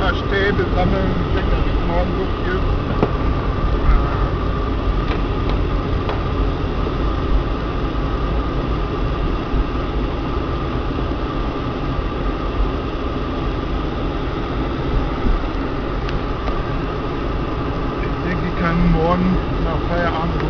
paar Stäbe sammeln. Ich denke, dass es morgen Luft gibt. Ich denke, ich kann morgen nach Feierabend